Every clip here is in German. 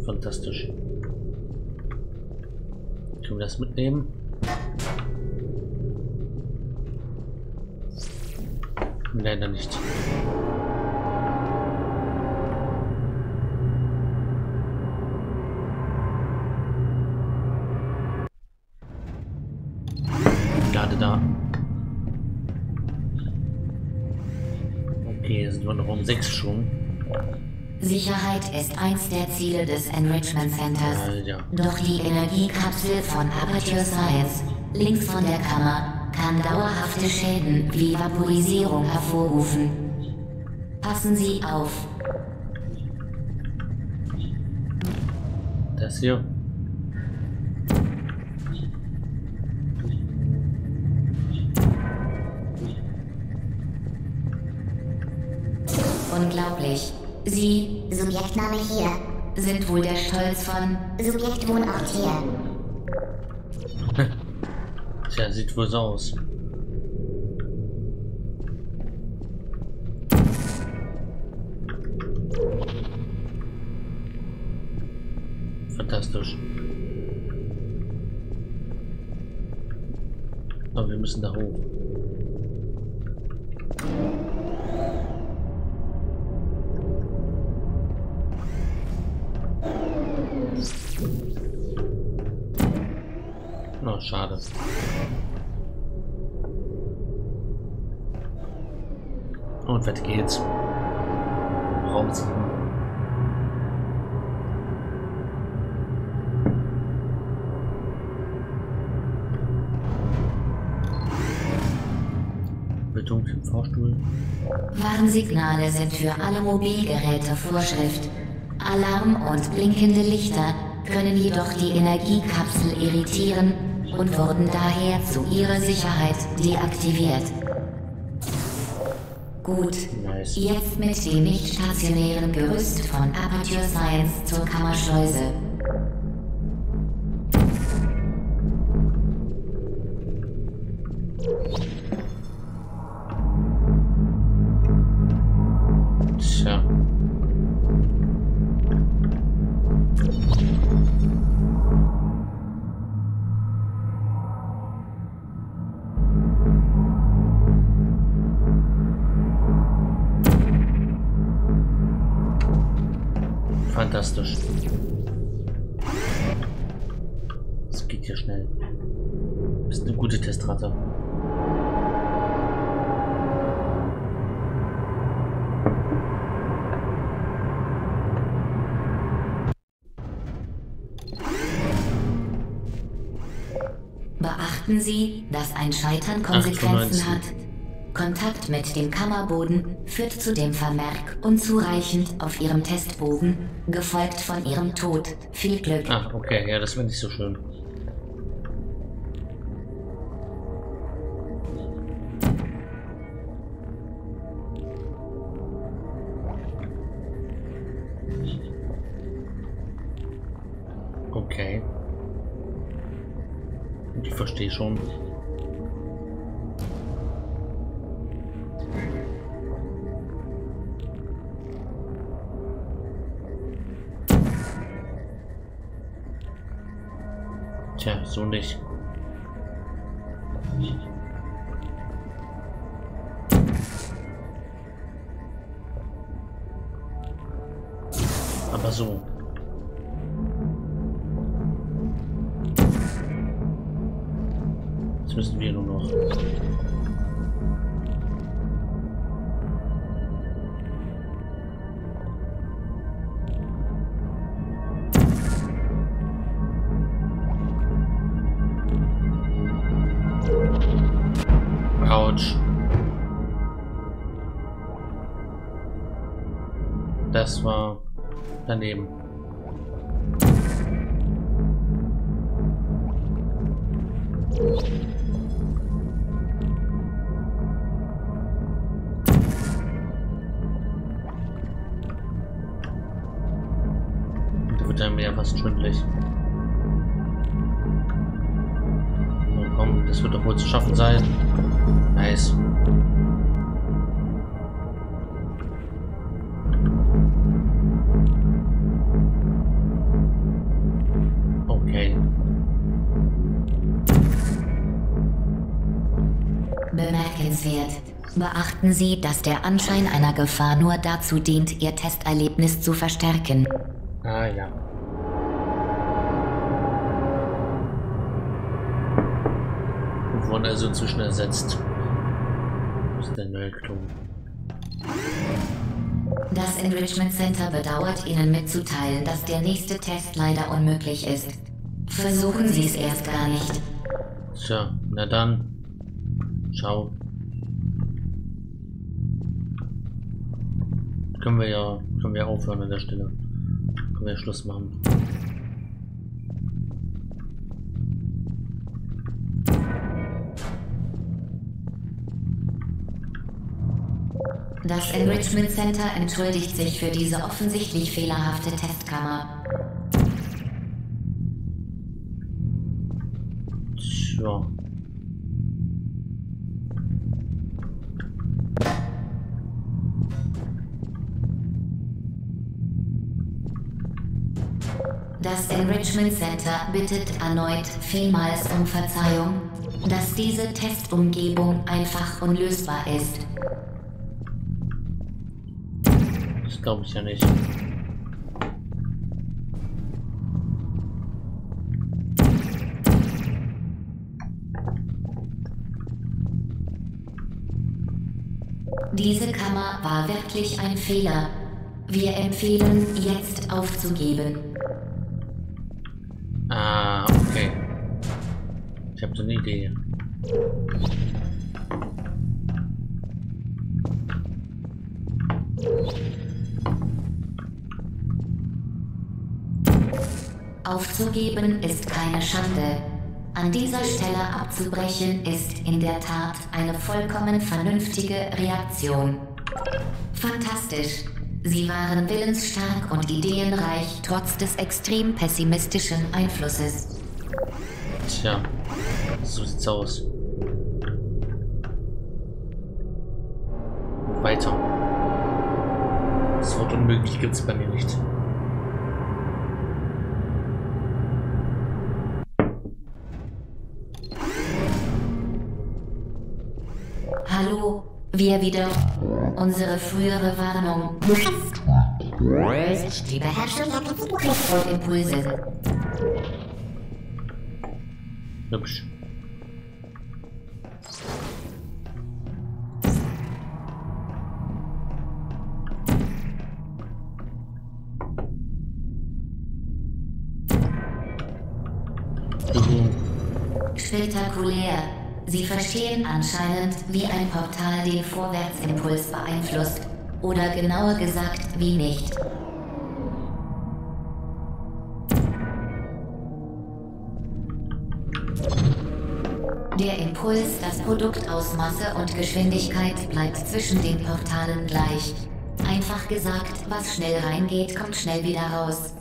Fantastisch. Können wir das mitnehmen? Leider nicht. Gerade da. Okay, sind wir noch um 6 schon. Sicherheit ist eins der Ziele des Enrichment Centers. Ja. Doch die Energiekapsel von Aperture Science, links von der Kammer, kann dauerhafte Schäden wie Vaporisierung hervorrufen. Passen Sie auf. Das hier. Unglaublich. Sie, Subjektname hier. sind wohl der Stolz von... Subjektwohnort hier. Tja, sieht wohl so aus. Fantastisch. Aber wir müssen da hoch. Oh, schade. Und weiter geht's. Raum 7. Beton im Fahrstuhl. Warnsignale sind für alle Mobilgeräte Vorschrift. Alarm und blinkende Lichter können jedoch die Energiekapsel irritieren und wurden daher zu ihrer Sicherheit deaktiviert. Gut, Nice. jetzt mit dem nicht stationären Gerüst von Aperture Science zur Kammerschleuse. Tja. Fantastisch. Das geht hier schnell. Das ist eine gute Testratte. Beachten Sie, dass ein Scheitern Konsequenzen 98. hat. Kontakt mit dem Kammerboden führt zu dem Vermerk unzureichend auf Ihrem Testbogen, gefolgt von Ihrem Tod. Viel Glück. Ah, okay, ja, das wäre nicht so schön. Okay. Ich verstehe schon. Tja, so nicht. Aber so. Jetzt müssen wir nur noch. Autsch. Das war daneben. Da wird einem ja fast schwindelig. Na komm, das wird doch wohl zu schaffen sein. Nice. empfehlenswert. Beachten Sie, dass der Anschein einer Gefahr nur dazu dient, Ihr Testerlebnis zu verstärken. Ah ja. Wir wurden also inzwischen ersetzt. Das ist der Meldung. Das Enrichment Center bedauert, Ihnen mitzuteilen, dass der nächste Test leider unmöglich ist. Versuchen Sie es erst gar nicht. Tja, na dann. Ciao. Können wir ja aufhören an der Stelle. Können wir Schluss machen. Das Enrichment Center entschuldigt sich für diese offensichtlich fehlerhafte Testkammer. Tja. Das Enrichment Center bittet erneut vielmals um Verzeihung, dass diese Testumgebung einfach unlösbar ist. Das glaube ich ja nicht. Diese Kammer war wirklich ein Fehler. Wir empfehlen, jetzt aufzugeben. Ah, okay. Ich habe so eine Idee. Aufzugeben ist keine Schande. An dieser Stelle abzubrechen ist in der Tat eine vollkommen vernünftige Reaktion. Fantastisch. Sie waren willensstark und ideenreich trotz des extrem pessimistischen Einflusses. Tja, so sieht's aus. Weiter. Das Wort unmöglich gibt's bei mir nicht. Hallo, wir wieder. Unsere frühere Warnung. Die Beherrschung der Konfliktimpulse. Hübsch. Spektakulär. Sie verstehen anscheinend, wie ein Portal den Vorwärtsimpuls beeinflusst. Oder genauer gesagt, wie nicht. Der Impuls, das Produkt aus Masse und Geschwindigkeit, bleibt zwischen den Portalen gleich. Einfach gesagt, was schnell reingeht, kommt schnell wieder raus.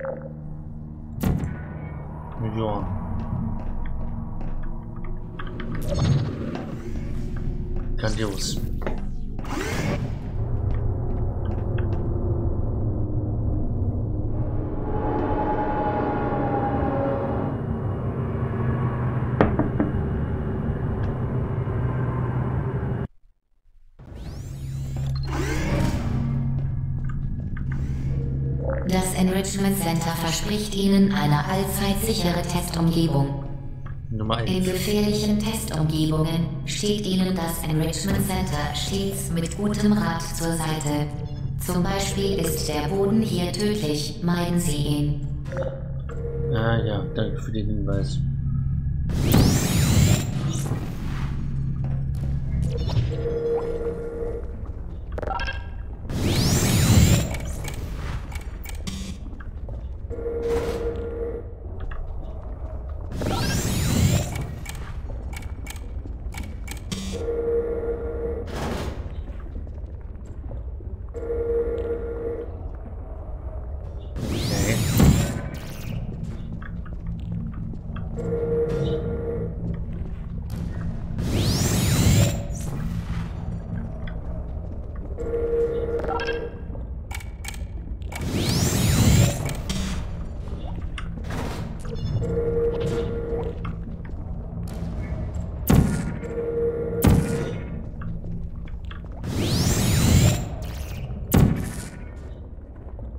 Ja. Grandios. Das Enrichment Center verspricht Ihnen eine allzeit sichere Testumgebung. Nummer In 1. gefährlichen Testumgebungen steht Ihnen das Enrichment Center stets mit gutem Rat zur Seite. Zum Beispiel ist der Boden hier tödlich, meiden Sie ihn. Ah ja, danke für den Hinweis. Okay.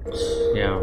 Ja.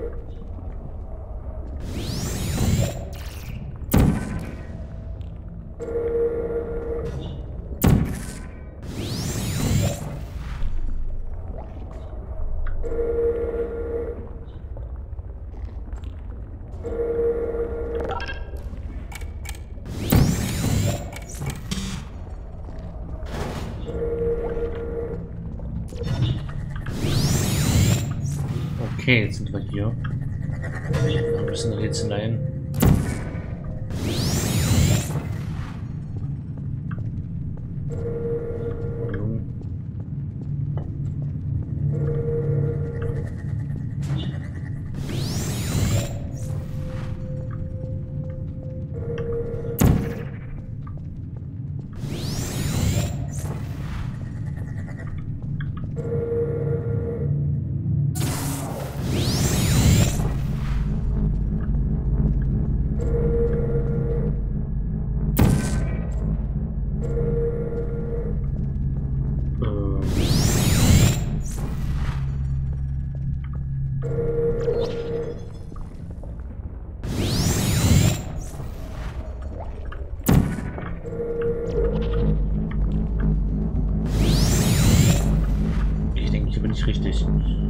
Okay, jetzt sind wir hier. Ein bisschen Rätseleien. Ich denke, hier bin ich richtig.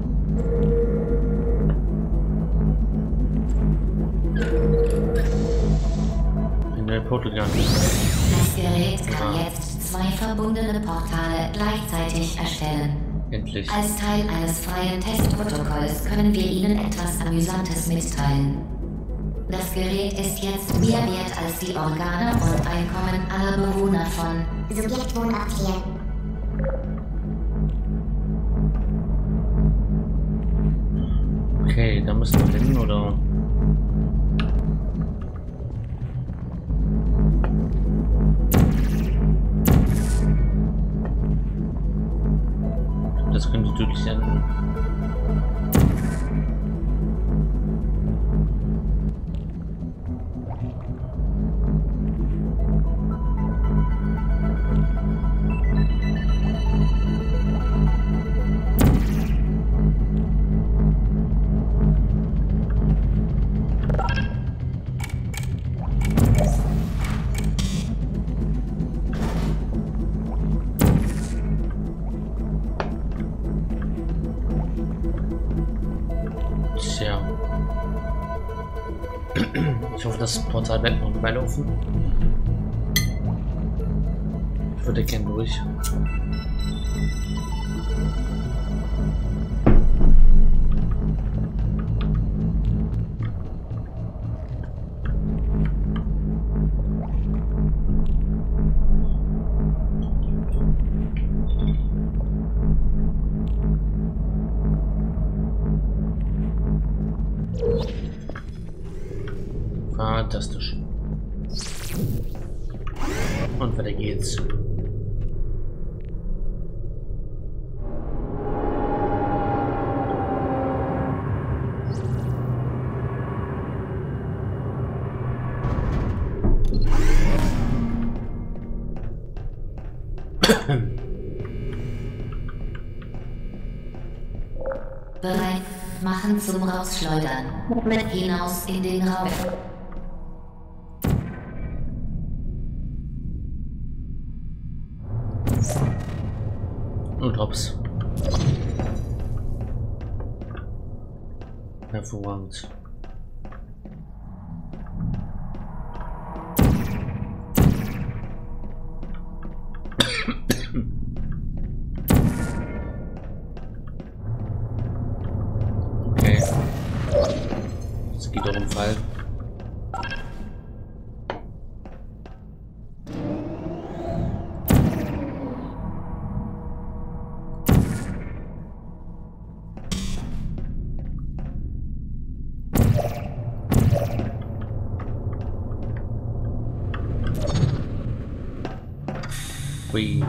In der Portugal. Das Gerät kann jetzt 2 verbundene Portale gleichzeitig erstellen. Endlich. Als Teil eines freien Testprotokolls können wir Ihnen etwas Amüsantes mitteilen. Das Gerät ist jetzt mehr wert als die Organe und Einkommen aller Bewohner von Subjektwohnort hier. Okay, da müssen wir hin, oder? Das könnte tödlich enden. Tja. Ich hoffe, das Portal bleibt noch eine Weile offen. Ich würde gerne durch. Fantastisch. Und weiter geht's. bereit machen zum Rausschleudern. Hinaus in den Raum. Und hops. Hervorragend. Okay. Es geht doch um Fall. Ui.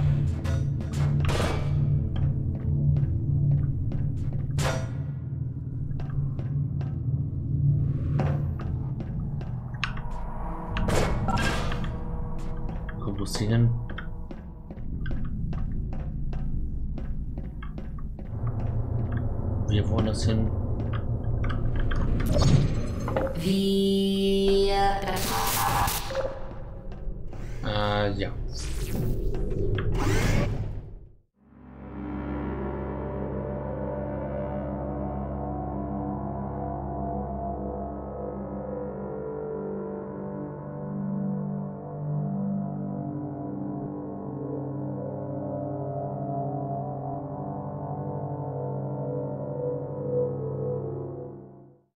Kompostieren. Wir wollen das hin. Wir... Ja.